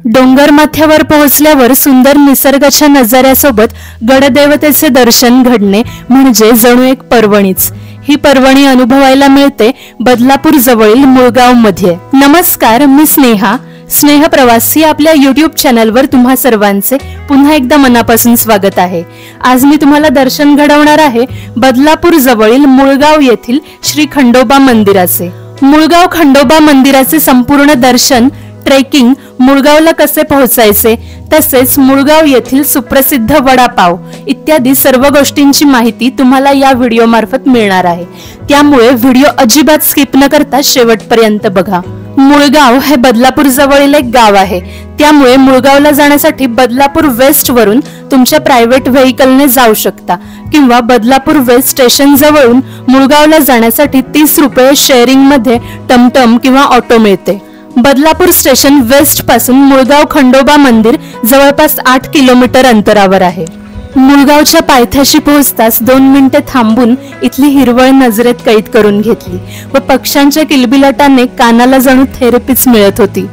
डोंगर माथ्यावर पोहोचल्यावर सुंदर निसर्गाच्या नजाऱ्यासोबत गडदेवतेचे दर्शन घडणे म्हणजे जणू एक पर्वणीच। ही पर्वणी अनुभवायला मिळते बदलापूर जवळील मुळगाव मध्ये। नमस्कार, मी स्नेह प्रवासी आपल्या YouTube चॅनलवर तुम्हा सर्वांचे पुन्हा एकदा मनापासून स्वागत आहे। आज मी तुम्हाला दर्शन घडवणार आहे बदलापूर जवळील मुळगाव येथील श्री खंडोबा मंदिराचे। मुळगाव खंडोबा मंदिराचे संपूर्ण दर्शन, ट्रेकिंग, मुळगावला कसे पोहोचायचे, तसेच मुळगाव येथील सुप्रसिद्ध वडापाव इत्यादी सर्व गोष्टींची माहिती तुम्हाला या व्हिडिओ मार्फत मिळणार आहे। त्यामुळे व्हिडिओ अजिबात स्किप न करता शेवटपर्यंत बघा। मुळगाव हे बदलापूर जवळील एक गाव आहे, त्यामुळे मुळगावला जाण्यासाठी बदलापूर वेस्ट वरून तुमच्या प्रायव्हेट व्हेइकलने जाऊ शकता किंवा बदलापूर वेस्ट स्टेशन जवळून मुळगावला जाण्यासाठी 30 रुपये शेअरिंग मध्ये टमटम किंवा ऑटो मिळते। बदलापूर स्टेशन वेस्ट पासून मुळगाव खंडोबा मंदिर जवळपास 8 किलोमीटर अंतरावर आहे। मुळगावच्या पायथ्याशी पोहोचताच 2 मिनिटे थांबून इथली हिरवळ नजरेत कैद करून घेतली व पक्ष्यांच्या किलबिलाटाने कानाला जणू थेरपीच मिळत होती।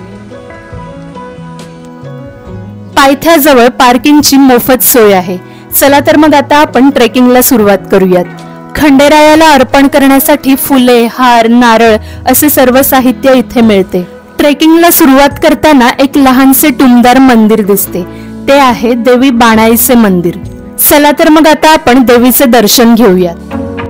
पायथ्याजवळ पार्किंगची मोफत सोय आहे। चला तर मग आता आपण ट्रेकिंगला सुरुवात करूयात। खंडेरायाला अर्पण करण्यासाठी फुले, हार, नारळ असे सर्व साहित्य इथे मिळते। ट्रेकिंगला सुरुवात करताना एक लहानसे टुमदार मंदिर दिसते, ते आहे देवी बाणाईचे मंदिर। चला तर मग आता आपण देवीचे दर्शन घेऊयात।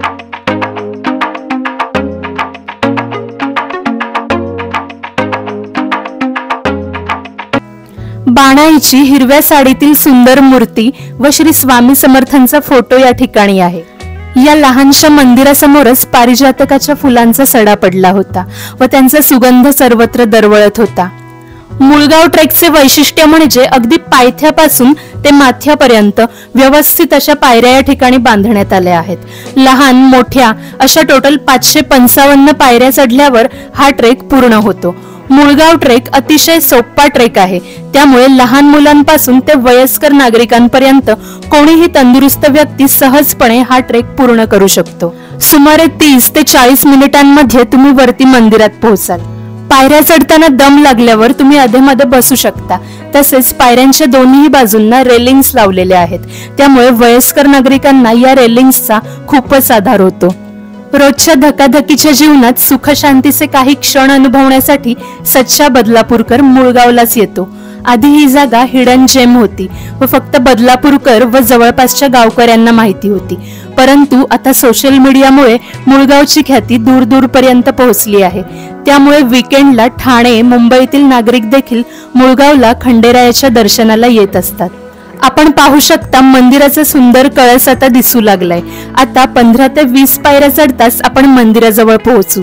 बाणाईची हिरव्या साडीतील सुंदर मूर्ती व श्री स्वामी समर्थांचा फोटो या ठिकाणी आहे। या लहानशा मंदिरासमोरच पारिजातकाच्या फुलांचा सडा पडला होता व त्यांचा सुगंध सर्वत्र दरवळत होता। मुळगाव ट्रेकचे वैशिष्ट्य म्हणजे अगदी पायथ्यापासून ते माथ्यापर्यंत व्यवस्थित अशा पायऱ्या या ठिकाणी बांधण्यात आल्या आहेत। लहान मोठ्या अशा टोटल 555 पायऱ्या चढल्यावर हा ट्रेक पूर्ण होतो। मुळगाव ट्रेक अतिशय सोपा ट्रेक आहे, त्यामुळे लहान मुलांपासून ते वयस्कर नागरिकांपर्यंत कोणीही तंदुरुस्त व्यक्ती सहजपणे हा ट्रेक पूर्ण करू शकतो। सुमारे 30 ते 40 मिनिटांमध्ये तुम्ही वरती मंदिरात पोहोचाल। पायऱ्या चढताना दम लागल्यावर तुम्ही अधेमध्ये बसू शकता। तसेच पायऱ्यांच्या दोन्ही बाजूंना रेलिंग्स लावलेल्या आहेत, त्यामुळे वयस्कर नागरिकांना या रेलिंग्सचा खूपच आधार होतो। रोजच्या धकाधकीच्या जीवनात सुख शांतीचे काही क्षण अनुभवण्यासाठी सच्चा बदलापूरकर मुळगावलाच येतो। आधी ही जागा हिडन जेम होती व फक्त बदलापूरकर व जवळपासच्या गावकऱ्यांना माहिती होती, परंतु आता सोशल मीडियामुळे मुळगावची ख्याती दूर दूर पर्यंत पोहोचली आहे। त्यामुळे वीकेंडला ठाणे, मुंबईतील नागरिक देखील मुळगावला खंडेरायाच्या दर्शनाला येत असतात। आपण पाहू शकता मंदिराचा सुंदर कळस आता दिसू लागलाय। आता 15 ते 20 पायऱ्या चढताच आपण मंदिराजवळ पोहोचू।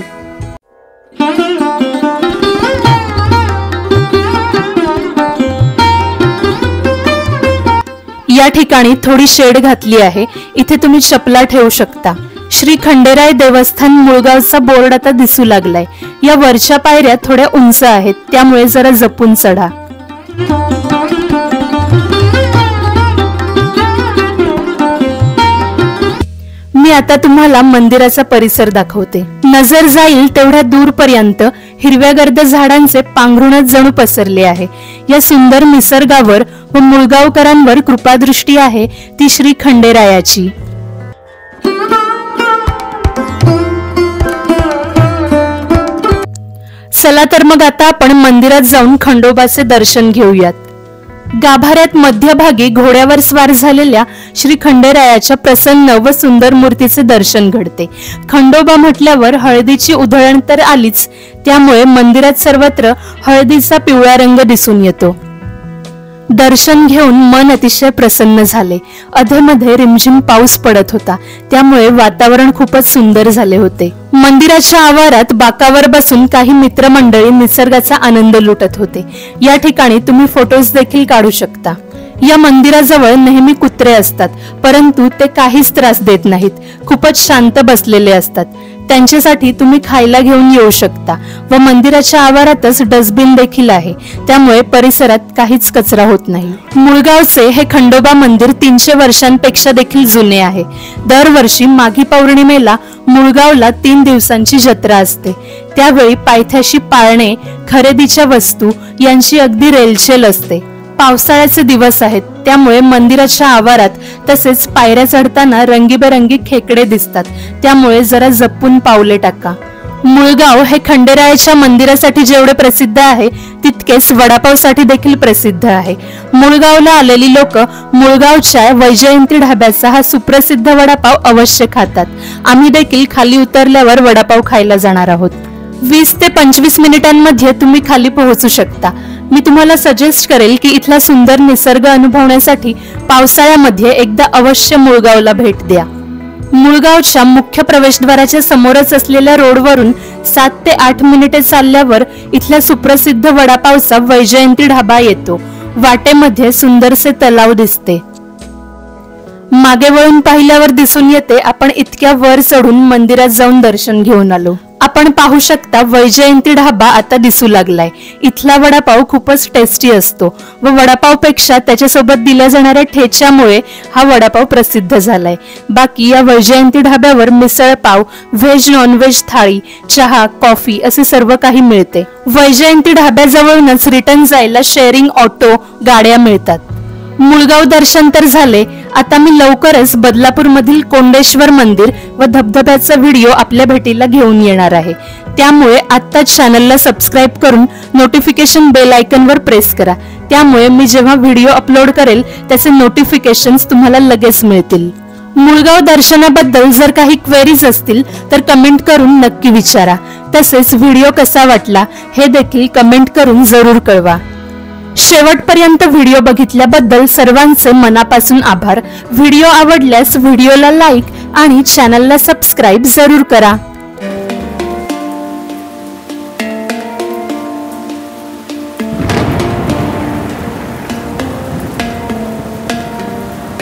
या ठिकाणी थोडी शेड घातली आहे, इथे तुम्ही चपला ठेवू शकता। श्री खंडेराय देवस्थान मुळगावचा बोर्ड आता दिसू लागलाय। या वरच्या पायऱ्या थोड्या उंच आहेत, त्यामुळे जरा जपून चढा। मी आता तुम्हाला मंदिराचा परिसर दाखवते। नजर जाईल तेवढ्या दूरपर्यंत हिरव्यागर्द झाडांचे पांघरूणच जणू पसरले आहे। या सुंदर निसर्गावर व मुळगावकरांवर कृपादृष्टी आहे ती श्री खंडेरायाची। चला तर मग आता आपण मंदिरात जाऊन खंडोबाचे दर्शन घेऊयात। गाभाऱ्यात मध्यभागी घोड्यावर स्वार झालेल्या श्री खंडेरायाच्या प्रसन्न व सुंदर मूर्तीचे दर्शन घडते। खंडोबा म्हटल्यावर हळदीची उधळण तर आलीच, त्यामुळे मंदिरात सर्वत्र हळदीचा पिवळा रंग दिसून येतो। दर्शन घेऊन मन अतिशय प्रसन्न झाले। अधेमध्ये रिमझिम पाऊस पडत होता, त्यामुळे वातावरण खूपच सुंदर झाले होते। मंदिराच्या आवारात बाकावर बसून काही मित्रमंडळी निसर्गाचा आनंद लुटत होते। या ठिकाणी तुम्ही फोटोज देखील काढू शकता। या मंदिराजवळ नेहमी कुत्रे असतात, परंतु ते काहीच त्रास देत नाहीत, खूपच शांत बसलेले असतात। त्यांच्यासाठी तुम्ही खायला घेऊन येऊ शकता व मंदिराच्या आवारातच डस्टबिन देखील आहे, त्यामुळे परिसरात काहीच कचरा होत नाही। मुळगावचे हे खंडोबा मंदिर 300 वर्षांपेक्षा देखील जुने आहे। दरवर्षी माघी पौर्णिमेला मुळगावला 3 दिवसांची जत्रा असते। त्यावेळी पायथ्याशी पाळणे, खरेदीच्या वस्तू यांची अगदी रेलचेल असते। पावसाळ्याचे दिवस आहेत, त्यामुळे मंदिराच्या आवारात तसेच पायऱ्या चढताना रंगीबेरंगी खेकडे दिसतात, त्यामुळे जरा जपून पावले टाका। मुळगाव हे खंडेरायाच्या मंदिरासाठी जेवढे प्रसिद्ध आहे तितकेच वडापावसाठी देखील प्रसिद्ध आहे। मुळगावला आलेली लोक मुळगावच्या वैजयंती ढाब्याचा हा सुप्रसिद्ध वडापाव अवश्य खातात। आम्ही देखील खाली उतरल्यावर वडापाव खायला जाणार आहोत। 20 ते 25 मिनिटांमध्ये तुम्ही खाली पोहोचू शकता। मी तुम्हाला सजेस्ट करेल की इथला सुंदर निसर्ग अनुभवण्यासाठी पावसाळ्यामध्ये एकदा अवश्य मुळगावला भेट द्या। मुळगावच्या मुख्य प्रवेशद्वाराच्या समोरच असलेल्या रोडवरून 7 ते 8 मिनिटे चालल्यावर इथल्या सुप्रसिद्ध वडापावचा वैजयंती ढाबा येतो। वाटेमध्ये सुंदरसे तलाव दिसते। मागे वळून पाहिल्यावर दिसून येते आपण इतक्या वर चढून मंदिरात जाऊन दर्शन घेऊन आलो। आपण पाहू शकता वैजयंती ढाबा आता दिसू लागलाय। इथला वडापाव खूपच टेस्टी असतो व वडापावपेक्षा त्याच्यासोबत दिल्या जाणाऱ्या ठेच्यामुळे हा वडापाव प्रसिद्ध झालाय। बाकी या वैजयंती ढाब्यावर मिसळ पाव, व्हेज नॉनव्हेज थाळी, चहा, कॉफी असे सर्व काही मिळते। वैजयंती ढाब्याजवळूनच रिटर्न जायला शेअरिंग ऑटो गाड्या मिळतात। मुळगाव दर्शन तर झाले, आता मी लवकरच बदलापूर मधील कोंडेश्वर मंदिर व धबधब्याचा व्हिडिओ आपल्या भेटीला घेऊन येणार आहे। त्यामुळे आत्ताच चॅनलला सबस्क्राइब करून नोटिफिकेशन बेल आयकॉनवर प्रेस करा, त्यामुळे मी जेव्हा व्हिडिओ अपलोड करेल त्याचे नोटिफिकेशन्स तुम्हाला लगेच मिळतील। मुळगाव दर्शनाबद्दल जर काही क्वेरीज असतील तर कमेंट करून नक्की विचारा। तसेच व्हिडिओ कसा वाटला हे देखील कमेंट करून जरूर कळवा। शेवटपर्यंत व्हिडिओ बघितल्याबद्दल सर्वांचे मनापासून आभार। व्हिडिओ आवडल्यास व्हिडिओला लाईक आणि चॅनलला सबस्क्राइब जरूर करा।